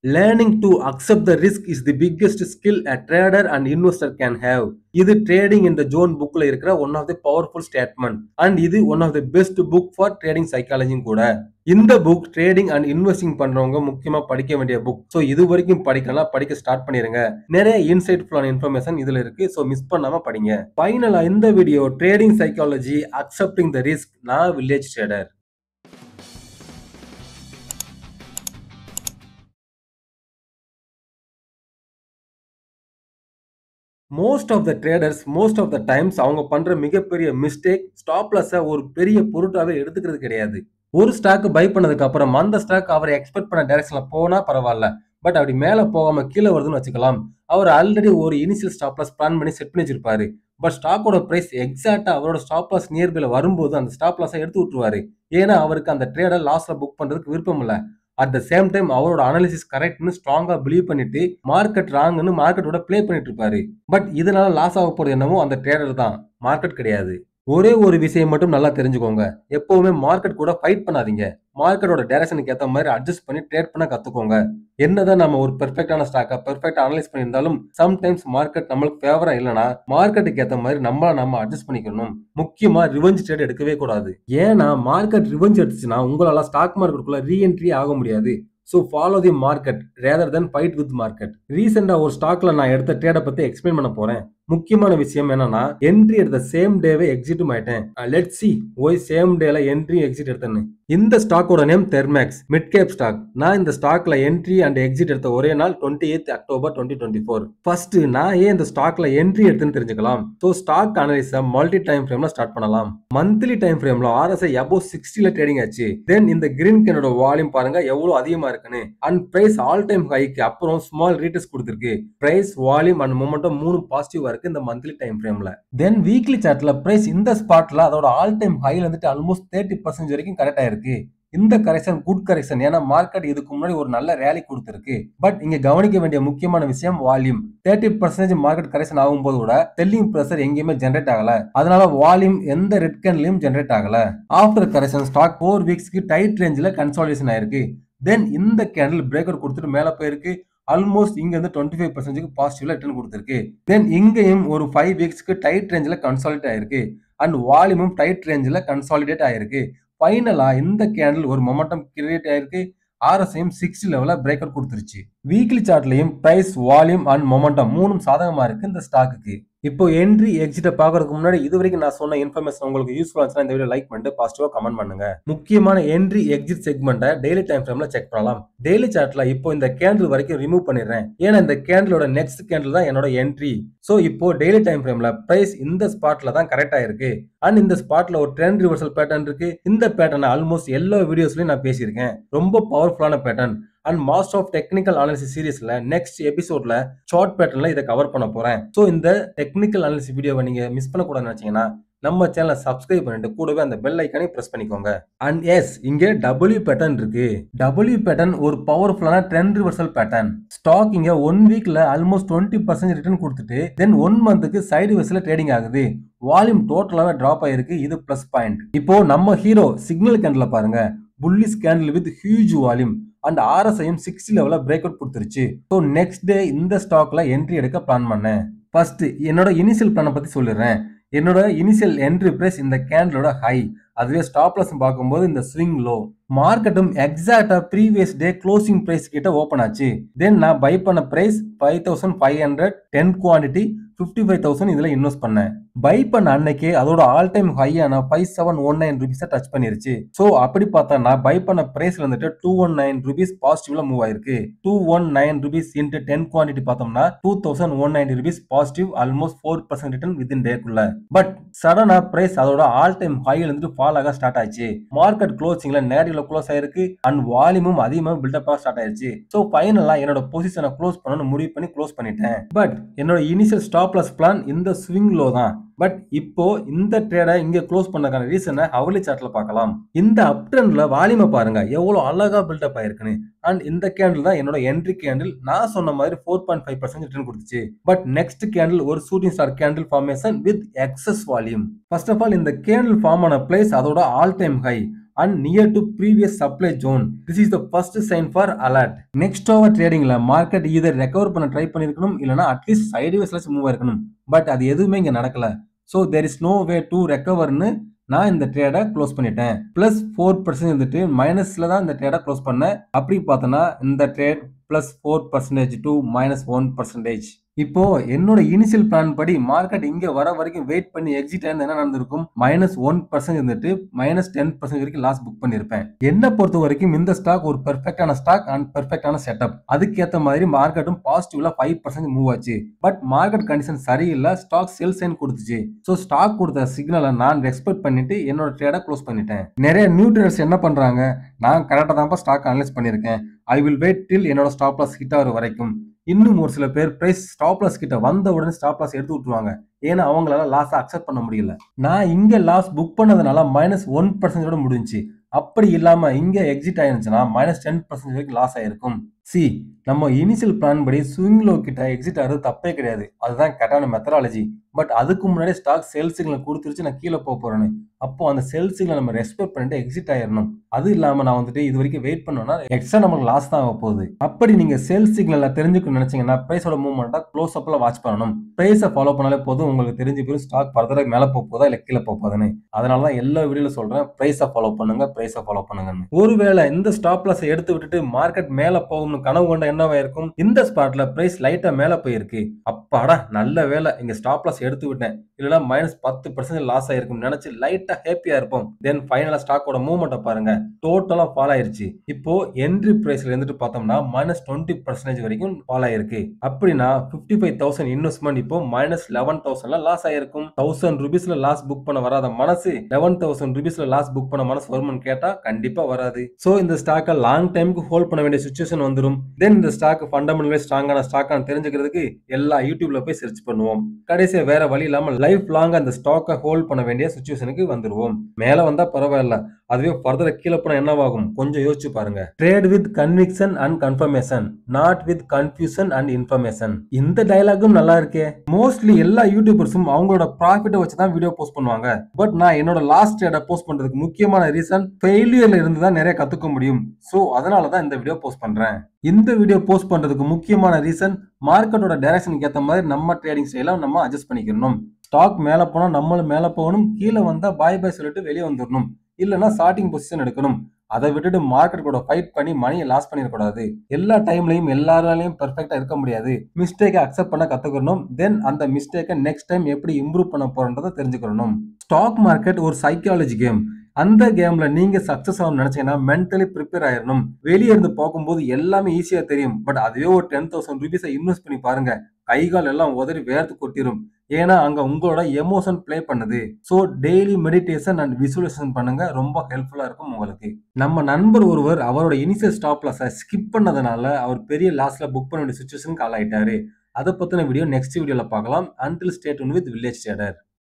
Learning to accept the risk is the biggest skill a trader and investor can have. இது trading இந்த zone புக்ல இருக்கிற one of the powerful statement and இது one of the best book for trading சைக்காலஜியும் கூட. இந்த book trading and investing பண்றவங்க முக்கியமா படிக்க வேண்டிய புக். ஸோ இது வரைக்கும் படிக்கலாம், படிக்க ஸ்டார்ட் பண்ணிருங்க. நிறைய இன்சைட்ஃபுல்லான இன்ஃபர்மேஷன் இதுல இருக்கு. ஸோ மிஸ் பண்ணாம படிங்க. ஃபைனலா இந்த video trading psychology accepting the risk, நான் village trader. Most of the traders most of the times அவங்க பண்ற மிகப்பெரிய மிஸ்டேக் ஸ்டாப் லாஸை ஒரு பெரிய பொருட்டாவே எடுத்துக்கிறது கிடையாது. ஒரு ஸ்டாக் பை பண்ணதுக்கு அப்புறம் அந்த ஸ்டாக் அவர் எக்ஸ்பெக்ட் பண்ண டைரக்ஷன்ல போனா பரவாயில்ல, பட் அப்படி மேல போகாம கீழே வருதுன்னு வச்சுக்கலாம். அவர் ஆல்ரெடி ஒரு இனிஷியல் ஸ்டாப் லாஸ் பிளான் பண்ணி செட் பண்ணி வச்சிருப்பாரு. பட் ஸ்டாக்கோட பிரைஸ் எக்ஸாக்டா அவரோட ஸ்டாப் லாஸ் நியர்பைல வரும்போது அந்த ஸ்டாப் லாஸை எடுத்து விட்டுருவாரு. ஏன்னா அவருக்கு அந்த ட்ரேடர் லாஸ்ல புக் பண்றதுக்கு விருப்பம் இல்லை. அட் த சேம் டைம் அவரோட அனாலிசிஸ் கரெக்ட்னு ஸ்ட்ராங்கா பிலீவ் பண்ணிட்டு மார்க்கெட் ராங்னு மார்க்கெட்டோட பிளே பண்ணிட்டு இருப்பாரு. பட் இதனால லாஸ் ஆக போறது என்னமோ அந்த ட்ரேடர் தான், மார்க்கெட் கிடையாது. ஒரே ஒரு விஷயம் மட்டும் நல்லா தெரிஞ்சுக்கோங்க, எப்பவுமே மார்க்கெட் கூட ஃபைட் பண்ணாதீங்க. மார்க்கெட்டோட டைரக்ஷனுக்கு ஏற்ற மாதிரி அட்ஜஸ்ட் பண்ணி ட்ரேட் பண்ண கத்துக்கோங்க. என்னதான் நம்ம ஒரு பெர்ஃபெக்டான ஸ்டாக்கை பெர்ஃபெக்டா அனலைஸ் பண்ணியிருந்தாலும் சம்டைம்ஸ் மார்க்கெட் நம்மளுக்கு ஃபேவரா இல்லைன்னா மார்க்கெட்டுக்கு ஏற்ற மாதிரி நம்ம அட்ஜஸ்ட் பண்ணிக்கணும். முக்கியமா ரிவெஞ்ச் ட்ரேட் எடுக்கவே கூடாது. ஏன்னா மார்க்கெட் ரிவெஞ்ச் எடுத்துச்சுன்னா உங்களால ஸ்டாக் மார்க்கெட்டுக்குள்ள ரீஎன்ட்ரி ஆக முடியாது. So follow the market rather than fight with market. ரீசெண்டா ஒரு ஸ்டாக்ல நான் எடுத்த ட்ரேடை பத்தி எக்ஸ்பிளைன் பண்ண போறேன். முக்கியமான விஷயம் என்னன்னா, என்ட்ரி எடுத்த சேம் டேவே எக்ஸிட்டும் ஆயிட்டேன். லெட்ஸ் சி ஒய் சேம் டேல என்ட்ரி எக்ஸிட் எடுத்தேன்னு. இந்த ஸ்டாக்கோட name Thermax, mid cap stock. நான் இந்த ஸ்டாக்ல என்ட்ரி அண்ட் எக்ஸிட் எடுத்த ஒரே நாள் 28 அக்டோபர் 2024. ஃபர்ஸ்ட் நான் ஏன் இந்த ஸ்டாக்ல என்ட்ரி எடுத்துன்னு தெரிஞ்சுக்கலாம். ஸோ ஸ்டாக் அனலைஸை மல்டி டைம் ஃப்ரேம்ல ஸ்டார்ட் பண்ணலாம். மந்த்லி டைம் ஃப்ரேம்ல RSI above 60ல ட்ரேடிங் ஆச்சு. தென் இந்த கிரீன் கேனோட வால்யூம் பாருங்க எவ்வளவு அதிகமா இருக்குன்னு. அண்ட் பிரைஸ் ஆல் டைம் ஹைக்கு அப்புறம் ஸ்மால் ரீடெஸ்ட் கொடுத்திருக்கு. பிரைஸ், வால்யூம் அண்ட் மொமெண்டம் மூணு பாசிட்டிவா இருக்கு இந்த மந்த்லி டைம் ஃப்ரேம்ல. தென் வீக்லி சார்ட்ல பிரைஸ் இந்த ஸ்பாட்ல அதோட ஆல் டைம் ஹைல வந்துட்டு ஆல்மோஸ்ட் 30% வரைக்கும் கரெக்ட் ஆயிருக்கு. இந்த கரெக்ஷன் குட் கரெக்ஷன், ஏன்னா மார்க்கெட் இதுக்கு முன்னாடி ஒரு நல்ல ரேலி கொடுத்திருக்கு. பட் இங்க கவனிக்க வேண்டிய முக்கியமான விஷயம் வால்யூம். 30% மார்க்கெட் கரெக்ஷன் ஆகும்போது கூட செல்லிங் பிரஷர் எங்கேயுமே ஜெனரேட் ஆகல. அதனால வால்யூம் எந்த ரெட் கேன்லயும் ஜெனரேட் ஆகல. ஆஃப்டர் கரெக்ஷன் ஸ்டாக் 4 வீக்ஸ்க்கு டைட் ரேஞ்சில கன்சாலிடேஷன் ஆயிருக்கு. தென் இந்த கேண்டில் பிரேக் அவுட் கொடுத்துட்டு மேல போயிருக்கு. ஆல்மோஸ்ட் இங்க வந்து 25% பாசிட்டிவ்ல ரிட்டர்ன் கொடுத்திருக்கு. தென் இங்கேயும் ஒரு 5 வீக்ஸ்க்கு டைட் ரேஞ்சில கன்சாலிடேட் ஆயிருக்கு. அண்ட் வால்யூமும் டைட் ரேஞ்சில கன்சாலிடேட் ஆயிருக்கு. ஃபைனலா இந்த கேண்டில் ஒரு மொமெண்டம் கிரியேட் ஆயிருக்கு. RSIயும் 60 லெவல்ல பிரேக் அவுட் கொடுத்துருச்சு. வீக்லி சார்ட்லயும் பிரைஸ், வால்யூம் அண்ட் மொமெண்டம் மூணும் சாதகமா இருக்கு இந்த ஸ்டாக்குக்கு. இப்போ என்ட்ரி எக்ஸிட்ட பாக்குறதுக்கு முன்னாடி இது வரைக்கும் நான் சொன்ன இன்ஃபர்மேஷன் உங்களுக்கு யூஸ்ஃபுல்லா இருந்துச்சுன்னா இந்த வீடியோ லைக் பண்ணிட்டு பாசிட்டிவா கமெண்ட் பண்ணுங்க. முக்கியமான என்ட்ரி எக்ஸிட் செக்மெண்ட்டை டெய்லி டைம் ஃப்ரேம்ல செக் பண்ணலாம். டெய்லி சார்ட்ல இப்போ இந்த கேண்டில் வரைக்கும் ரிமூவ் பண்ணிடுறேன். ஏன்னா இந்த கேண்டிலோட நெக்ஸ்ட் கேண்டில் தான் என்னோட என்ட்ரி. சோ இப்போ டெய்லி டைம் ஃப்ரேம்ல பிரைஸ் இந்த ஸ்பாட்ல தான் கரெக்டா இருக்கு. அண்ட் இந்த ஸ்பாட்ல ஒரு ட்ரெண்ட் ரிவர்சல் பேட்டர்ன் இருக்கு. இந்த பேட்டர்ன் ஆல்மோஸ்ட் எல்லா வீடியோஸ்லயும் நான் பேசியிருக்கேன். ரொம்ப பவர்ஃபுல்லான pattern. And master of technical analysis சீரிஸ்ல நெக்ஸ்ட் எபிசோட்ல சார்ட் பேட்டர்ன்ல இதை கவர் பண்ண போறேன். சோ இந்த டெக்னிக்கல் அனாலிசிஸ் வீடியோவை நீங்க மிஸ் பண்ணக்கூடாதுன்னு நினைச்சீங்கன்னா நம்ம சேனலை சப்ஸ்கிரைப் பண்ணிட்டு கூடவே அந்த பெல் ஐக்கானை பிரஸ் பண்ணிக்கோங்க. அண்ட் எஸ், இங்க W பேட்டர்ன் இருக்கு. W பேட்டர்ன் ஒரு பவர்ஃபுல்லான ட்ரெண்ட் ரிவர்சல் பேட்டர்ன். ஸ்டாக் இங்க 1 வீக்ல ஆல்மோஸ்ட் 20% ரிட்டர்ன் கொடுத்துட்டு தென் 1 மந்த்துக்கு சைடு வேஸ்ல ட்ரேடிங் ஆகுது. வால்யூம் டோட்டலாவே டிராப் ஆயிருக்கு. இது பிளஸ் பாயிண்ட். இப்போ நம்ம ஹீரோ சிக்னல் கேண்டில் பாருங்க, bullish candle with huge volume and RSIயும் 60 லெவல்ல பிரேக் அவுட் கொடுத்துருச்சு. ஸோ நெக்ஸ்ட் டே இந்த ஸ்டாக்ல என்ட்ரி எடுக்க பிளான் பண்ணேன். ஃபர்ஸ்ட் என்னோட இனிஷியல் பிளானை பத்தி சொல்லிடுறேன். என்னோட இனிஷியல் என்ட்ரி பிரைஸ் இந்த கேண்டிலோட ஹை, அதுவே ஸ்டாப் லாஸ் பார்க்கும்போது இந்த ஸ்விங் லோ. மார்க்கெட்டும் எக்ஸாக்டா ப்ரீவியஸ் டே க்ளோசிங் பிரைஸ் கிட்ட ஓபன் ஆச்சு. தென் நான் பை பண்ண பிரைஸ் 5500, 10 குவான்டிட்டி 55,000 இதுல இன்வெஸ்ட் பண்ணேன். பை பண்ண அன்னைக்கு அதோட ஆல் டைம் ஹையான 5719 ரூபீஸை டச் பண்ணிருச்சு. சோ அப்படி பார்த்தா நான் பை பண்ண பிரைஸ்ல வந்துட்டு 219 ரூபீஸ் பாசிட்டிவ்ல மூவ் ஆயிருக்கு. 219 ரூபீஸ் இன்டு 10 குவான்டிட்டி பார்த்தோம்னா 2190 rupees positive, almost 4% return with இன் டேக்குள்ள. பட் சடனா பிரைஸ் அதோட ஆல் டைம் ஹைல இருந்து ஃபால் ஆக ஸ்டார்ட் ஆயிடுச்சு. மார்க்கெட் க்ளோசிங்ல நேரடியில க்ளோஸ் ஆயிருக்கு அண்ட் வால்யூமும் அதிகமாக பில்டப் ஆக ஸ்டார்ட் ஆயிடுச்சு. சோ ஃபைனலா என்னோட பொசிஷனை க்ளோஸ் பண்ணணும்னு முடிவு பண்ணி க்ளோஸ் பண்ணிட்டேன். பட் என்னோட இனிஷியல் ஸ்டாப் லாஸ் பிளான் இந்த ஸ்விங் லோ தான். பட் இப்போ இந்த ட்ரேடை இங்க க்ளோஸ் பண்ணதுக்கான ரீசனை ஹவர்லி சார்ட்ல பார்க்கலாம். இந்த அப் ட்ரெண்ட்ல வால்யூமை பாருங்க எவ்வளவு அழகா பில்டப் ஆயிருக்குன்னு. அண்ட் இந்த கேண்டில் தான் என்னோட என்ட்ரி கேண்டில். நான் சொன்ன மாதிரி 4.5% ரிட்டர்ன் கொடுத்துச்சு. பட் நெக்ஸ்ட் கேண்டில் ஒரு shooting star candle formation with excess volume. First of all இந்த கேண்டில் ஃபார்ம் ஆன பிளேஸ் அதோட all time high. and near to previous supply zone. This is the first sign for alert. Next hour tradingல market either recover பண்ண try பண்ணிருக்கணும் இல்லனா at least சைடுவேஸ்ல move ஆயிருக்கணும். But அது எதுவுமே இங்க நடக்கல. So there is no way to recoverன்னு நான் இந்த ட்ரேடை க்ளோஸ் பண்ணிட்டேன். பிளஸ் 4% இருந்துட்டு மைனஸ்ல தான் இந்த ட்ரேடை க்ளோஸ் பண்ணேன். அப்படி பார்த்தோன்னா இந்த ட்ரேட் பிளஸ் 4% டு -1%. இப்போ என்னோட இனிஷியல் பிளான் படி மார்க்கெட் இங்க வர வரைக்கும் வெயிட் பண்ணி எக்ஸிட் ஆயிருந்தா என்ன நடந்திருக்கும்? -1% இருந்துட்டு -10% வரைக்கும் லாஸ் புக் பண்ணிருப்பேன். என்ன பொறுத்த வரைக்கும் இந்த ஸ்டாக் ஒரு பெர்ஃபெக்டான ஸ்டாக் அண்ட் பெர்ஃபெக்டான செட்டப். அதுக்கேற்ற மாதிரி மார்க்கெட்டும் பாசிட்டிவ்ல 5% மூவ் ஆச்சு. பட் மார்க்கெட் கண்டிஷன் சரியில்லை, ஸ்டாக் செல் சைன் கொடுத்துச்சு. ஸோ ஸ்டாக் கொடுத்த சிக்னலை நான் ரெஸ்பெக்ட் பண்ணிட்டு என்னோட ட்ரேடை க்ளோஸ் பண்ணிட்டேன். நிறைய நியூ ட்ரேடர்ஸ் என்ன பண்றாங்க? நான் கரெக்டாக தான் ஸ்டாக் அனலைஸ் பண்ணியிருக்கேன், ஐ வில் வெயிட் டில் என்னோட ஸ்டாப் லாஸ் ஹிட் ஆகிற வரைக்கும். இன்னும் ஒரு சில பேர் பிரைஸ் ஸ்டாப் லாஸ் கிட்ட வந்த உடனே ஸ்டாப் லாஸ் எடுத்து விட்டுருவாங்க. ஏன்னா அவங்களால லாஸ் அக்செப்ட் பண்ண முடியல. நான் இங்க லாஸ் புக் பண்ணதுனால -1% முடிஞ்சு. அப்படி இல்லாம இங்க எக்ஸிட் ஆயிருந்துச்சுன்னா -10% வரைக்கும் லாஸ் ஆயிருக்கும். நம்ம இனிஷியல் பிளான் படி ஸ்விங் லோ கிட்ட எக்ஸிட் ஆகிறது தப்பே கிடையாது. அதுதான் கரெக்டான மெத்தடாலஜி. பட் அதுக்கு முன்னாடி ஸ்டாக் சேல் சிக்னல் கொடுத்துருச்சு, நான் கீழே போறேன்னு. அப்போ அந்த சேல் சிக்னல் நம்ம ரெஸ்பெக்ட் பண்ணிட்டு எக்ஸிட் ஆயிடணும். அது இல்லாம நான் வந்துட்டு இது வரைக்கும் வெயிட் பண்ணோம்னா எக்ஸ்ட்ரா நமக்கு லாஸ் தான் ஆக போகுது. அப்படி நீங்க சேல் சிக்னல் தெரிஞ்சுக்கணும்னு நினைச்சீங்கன்னா பிரைஸோட மூவ்மெண்ட்டா க்ளோஸ் அப்ல வாட்ச் பண்ணணும். பிரைஸை ஃபாலோ பண்ணாலே போதும், உங்களுக்கு தெரிஞ்சு போய் ஸ்டாக் ஃபர்தரா மேல போதா இல்ல கீழே போகுதுன்னு. அதனாலதான் எல்லா வீடியோல சொல்றேன், பிரைஸை ஃபாலோ பண்ணுங்க, பிரைஸை ஃபாலோ பண்ணுங்கன்னு. ஒருவேளை இந்த ஸ்டாப் லாஸ் எடுத்து விட்டுட்டு மார்க்கெட் மேல போகும்னு கனவு கொண்ட என்னவா இருக்கும்? இந்த ஸ்பாட்ல பிரைஸ் லைட்டா மேல போயிருக்கு, அப்பாடா நல்ல வேலை இங்க ஸ்டாப் லாஸ் எடுத்து விட்டேன், இல்லனா -10% லாஸ் ஆயிருக்கும் நினைச்சு லைட்டா ஹேப்பியா இருப்போம். தென் ஃபைனலா ஸ்டாக்கோட மூவ்மெண்ட்டை பாருங்க, டோட்டலா ஃபால் ஆயிருச்சு. இப்போ என்ட்ரி பிரைஸ்ல இருந்துட்டு பார்த்தோம்னா -20% வரைக்கும் ஃபால் ஆயிருக்கு. அப்படின்னா 55,000 இன்வெஸ்ட்மெண்ட் இப்போ -11,000ல லாஸ் ஆயிருக்கும். 1000 ரூபீஸ்ல லாஸ் புக் பண்ண வராத மனசு 11,000 ரூபீஸ்ல லாஸ் புக் பண்ண மனசு வரும்னு கேட்டா கண்டிப்பா வராது. சோ இந்த ஸ்டாக்கை லாங் டைமுக்கு ஹோல்ட் பண்ண வேண்டிய சிச்சுவேஷன் வந்துடும். தென் இந்த ஸ்டாக் ஃபண்டமெண்டலி ஸ்ட்ராங்கான ஸ்டாக்கான தெரிஞ்சுக்கிறதுக்கு எல்லா யூடியூப்ல போய் சர்ச் பண்ணுவோம். கடைசியா வேற வழி இல்லாம லைஃப் லாங் அந்த ஸ்டாக்கை ஹோல்ட் பண்ண வேண்டிய சிச்சுவேஷனுக்கு வந்துருவோம். மேல வந்தா பரவாயில்ல, அதுவே ஃபர்தரா கீழே போனா என்னவாகும் கொஞ்சம் யோசிச்சு பாருங்க. Trade with conviction and confirmation, not with confusion and information. இந்த டயலாகும் நல்லா இருக்கே. மோஸ்ட்லி எல்லா யூடியூபர்ஸும் அவங்களோட ப்ராஃபிட்டை வச்சு தான் வீடியோ போஸ்ட் பண்ணுவாங்க. பட் நான் என்னோட லாஸ்ட் ட்ரேடை போஸ்ட் பண்றதுக்கு முக்கியமான ரீசன் ஃபெயிலியர்ல இருந்து தான் நிறைய கத்துக்க முடியும். சோ அதனால தான் இந்த வீடியோ போஸ்ட் பண்றேன். இந்த வீடியோ போஸ்ட் பண்றதுக்கு முக்கியமான ரீசன், மார்க்கெட்டோட டைரக்ஷனுக்கு ஏற்ற மாதிரி நம்ம ட்ரேடிங் ஸ்டைலை நம்ம அட்ஜஸ்ட் பண்ணிக்கணும். ஸ்டாக் மேல போனா நம்மளும் மேல போகணும், கீழே வந்தா பாய் பாய் சொல்லிட்டு வெளியே வந்துடணும். இல்லைன்னா ஸ்டார்டிங் பொசிஷன் எடுக்கணும். அதை விட்டுட்டு மார்க்கெட் கூட ஃபைட் பண்ணி மணியை லாஸ் பண்ணிடக்கூடாது. எல்லா டைம்லையும் எல்லாராலையும் பெர்ஃபெக்டா இருக்க முடியாது. மிஸ்டேக்கை அக்செப்ட் பண்ண கத்துக்கணும். தென் அந்த மிஸ்டேக்கை நெக்ஸ்ட் டைம் எப்படி இம்ப்ரூவ் பண்ண போறோன்றதை தெரிஞ்சுக்கணும். ஸ்டாக் மார்க்கெட் ஒரு சைக்காலஜி கேம். அந்த கேம்ல நீங்க சக்சஸ் ஆகணும்னு நினைச்சீங்கன்னா மென்டலி ப்ரிப்பேர் ஆயிடணும். வெளியே இருந்து பார்க்கும்போது எல்லாமே ஈஸியா தெரியும். பட் அதுவே ஒரு 10,000 ரூபீஸை இன்வெஸ்ட் பண்ணி பாருங்க, கைகால் எல்லாம் உதறி வேர்த்து கொட்டிரும். ஏன்னா அங்க உங்களோட எமோஷன் பிளே பண்ணுது. So daily meditation and visualisation பண்ணுங்க, ரொம்ப ஹெல்ப்ஃபுல்லா இருக்கும் உங்களுக்கு. நம்ம நண்பர் ஒருவர் அவரோட இனிஷியல் ஸ்டாப் லாஸை ஸ்கிப் பண்ணதுனால அவர் பெரிய லாஸ்ல புக் பண்ண வேண்டிய சிச்சுவேஷனுக்கு ஆளாயிட்டாரு. அதை பத்தின வீடியோ நெக்ஸ்ட் வீடியோல பார்க்கலாம். Until stay tune with village trader.